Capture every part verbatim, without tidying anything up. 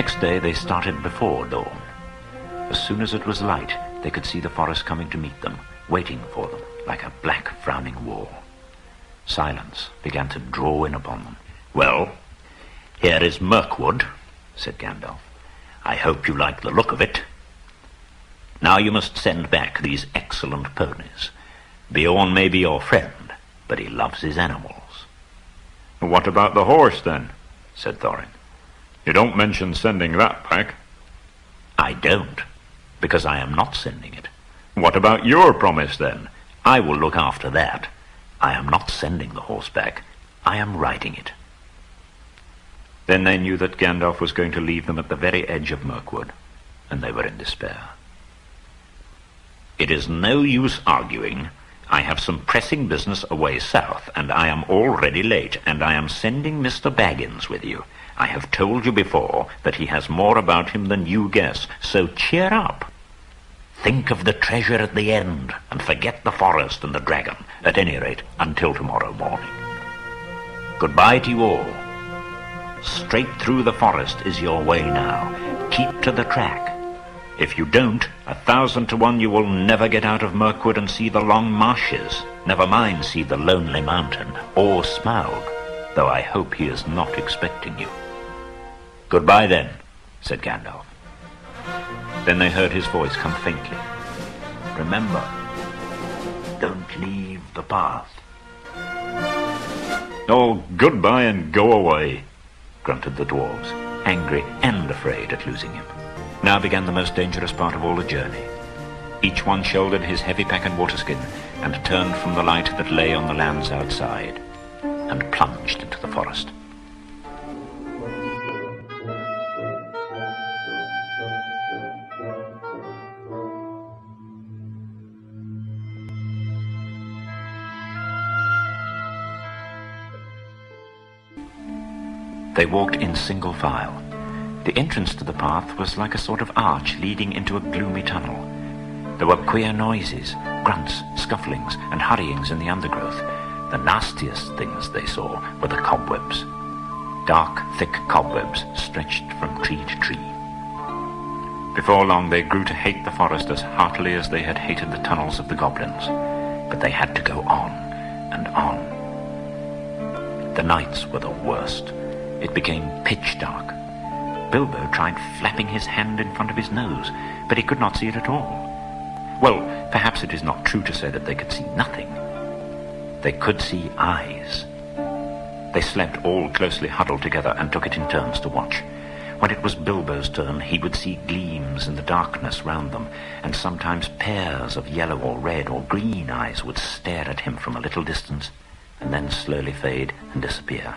Next day they started before dawn. As soon as it was light, they could see the forest coming to meet them, waiting for them like a black frowning wall. Silence began to draw in upon them. "Well, here is Mirkwood," said Gandalf. "I hope you like the look of it. Now you must send back these excellent ponies. Beorn may be your friend, but he loves his animals." "What about the horse, then?" said Thorin. "You don't mention sending that back." "I don't, because I am not sending it." "What about your promise, then?" "I will look after that. I am not sending the horse back. I am riding it." Then they knew that Gandalf was going to leave them at the very edge of Mirkwood, and they were in despair. "It is no use arguing. I have some pressing business away south, and I am already late, and I am sending Mister Baggins with you. I have told you before that he has more about him than you guess, so cheer up. Think of the treasure at the end, and forget the forest and the dragon, at any rate, until tomorrow morning. Goodbye to you all. Straight through the forest is your way now. Keep to the track. If you don't, a thousand to one you will never get out of Mirkwood and see the long marshes. Never mind see the lonely mountain, or Smaug, though I hope he is not expecting you." "Goodbye, then," said Gandalf. Then they heard his voice come faintly. "Remember, don't leave the path." "Oh, goodbye and go away," grunted the dwarves, angry and afraid at losing him. Now began the most dangerous part of all the journey. Each one shouldered his heavy pack and waterskin, and turned from the light that lay on the lands outside, and plunged into the forest. They walked in single file. The entrance to the path was like a sort of arch leading into a gloomy tunnel. There were queer noises, grunts, scufflings, and hurryings in the undergrowth. The nastiest things they saw were the cobwebs. Dark, thick cobwebs stretched from tree to tree. Before long they grew to hate the forest as heartily as they had hated the tunnels of the goblins. But they had to go on and on. The nights were the worst. It became pitch dark. Bilbo tried flapping his hand in front of his nose, but he could not see it at all. Well, perhaps it is not true to say that they could see nothing. They could see eyes. They slept all closely huddled together and took it in turns to watch. When it was Bilbo's turn, he would see gleams in the darkness round them, and sometimes pairs of yellow or red or green eyes would stare at him from a little distance, and then slowly fade and disappear.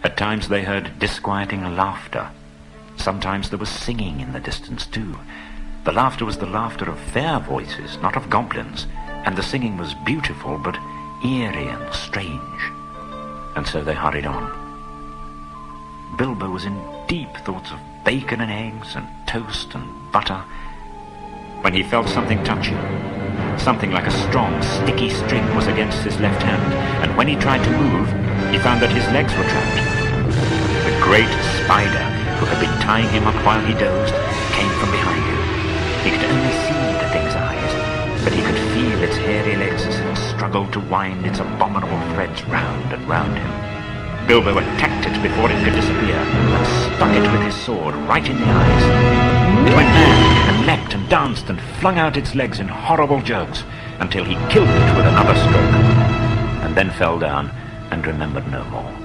At times they heard disquieting laughter. Sometimes there was singing in the distance too. The laughter was the laughter of fair voices, not of goblins, and the singing was beautiful but eerie and strange. And so they hurried on. Bilbo was in deep thoughts of bacon and eggs and toast and butter when he felt something touch him. Something like a strong, sticky string was against his left hand, and when he tried to move, he found that his legs were trapped. The great spider, who had been tying him up while he dozed, came from behind him. He could only see the thing's eyes, but he could feel its hairy legs as it struggled to wind its abominable threads round and round him. Bilbo attacked it before it could disappear, and stuck it with his sword right in the eyes. It went mad, and leapt and danced and flung out its legs in horrible jerks, until he killed it with another stroke, and then fell down and remembered no more.